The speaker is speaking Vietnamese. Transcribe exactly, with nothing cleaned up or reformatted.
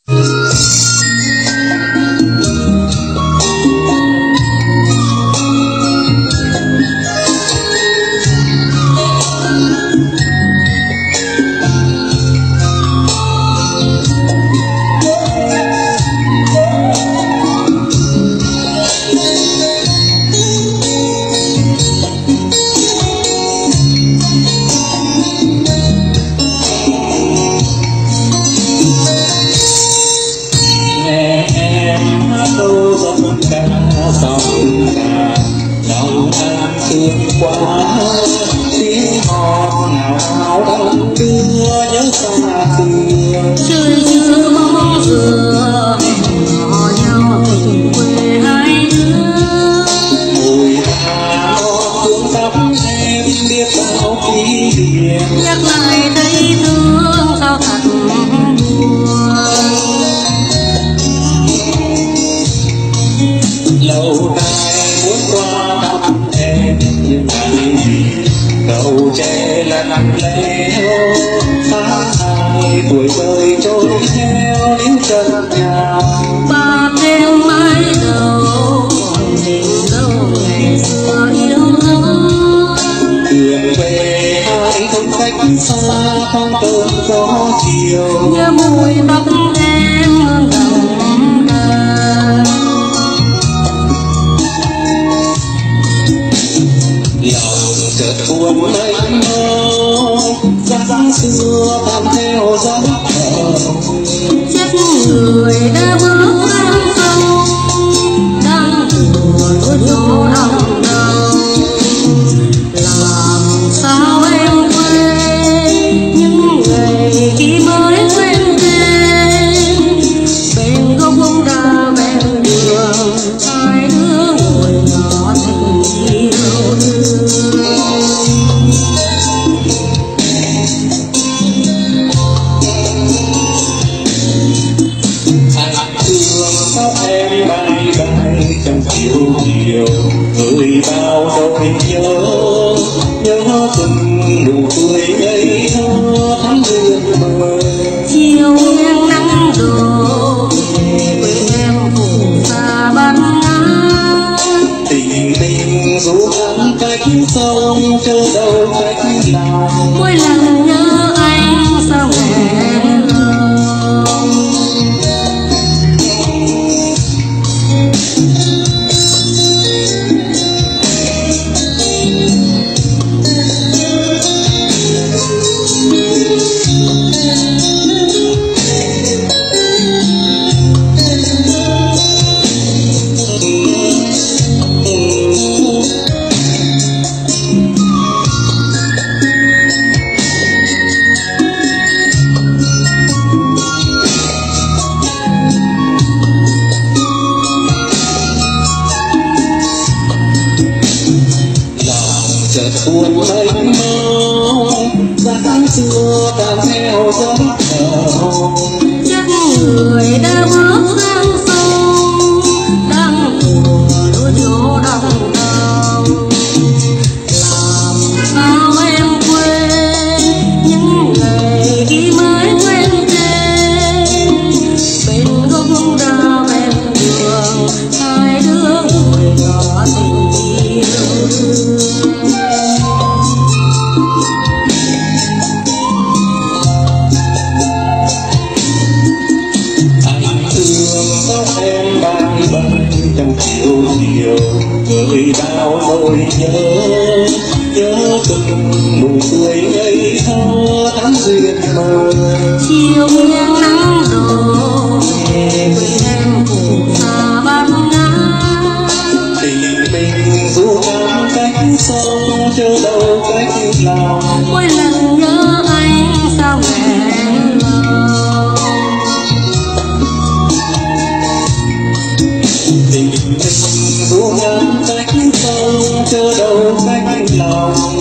Quá tiếng hò nào đông đưa nhớ xa xưa trời chưa mong vừa hò nhau tình quê hai đứa mùi hà phương thắp em biết bao kỷ niệm nhắc lại thấy thương sao thật buồn lâu nay muốn qua thăm em nhưng ngày cầu tre là nắng leo tháng hai tuổi đời trôi theo níu chân nhau ba theo mái đầu còn tình đâu ngày xưa yêu thương đường về hai không cách xa không cơn gió chiều nhớ mùi tóc em hương đồng đời lòng chợt buồn mênh mông dáng xưa tan theo gió chết người đã bước sang sông đang buồn ở chỗ lòng đầu làm sao em quên những ngày khi mới quen tên bên gốc bông đa ven đường hai đứa ngồi nhỏ tình yêu thương tóc em bay bay trong chiều chiều gửi bao nỗi nhớ nhớ từng nụ cười ngây thơ tháng duyên mơ chiều nghiêng nắng đổ về quê em phủ xa ban ngát tình tình dù ngắn cách sông chờ đâu cách lòng mỗi lần nhớ anh sao nghẹn lòng chợt buồn mênh mông dáng xưa tan theo gió thở chắc người đã bước sang sông đang buồn ở chỗ đau đầu làm sao em quên những ngày khi mới quen tên bên gốc bông đa ven đường hai đứa ngồi nhỏ tình yêu thương tóc em bay bay trong chiều chiều gửi bao nỗi nhớ nhớ từng nụ cười ngây thơ tháng duyên mơ chiều nghiêng nắng đổ về quê em phủ xa ban ngát tình mình dù ngắn cách sông chờ đâu cách lòng mỗi lần nhớ anh sao nghẹn lòng tình mình dù ngắn cách sông chờ đâu cách lòng